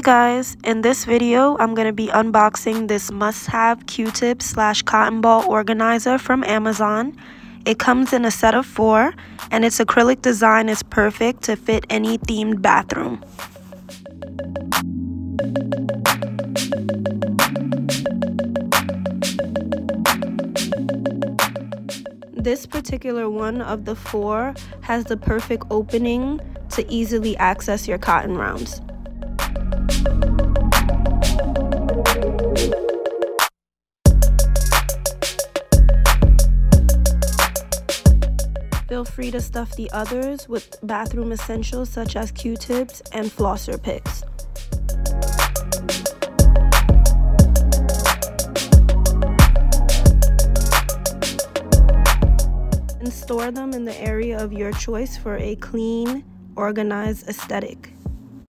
guys, in this video I'm going to be unboxing this must-have Q-tip / cotton ball organizer from Amazon. It comes in a set of 4 and its acrylic design is perfect to fit any themed bathroom. This particular one of the 4 has the perfect opening to easily access your cotton rounds. Feel free to stuff the others with bathroom essentials such as Q-tips and flosser picks. And store them in the area of your choice for a clean, organized aesthetic.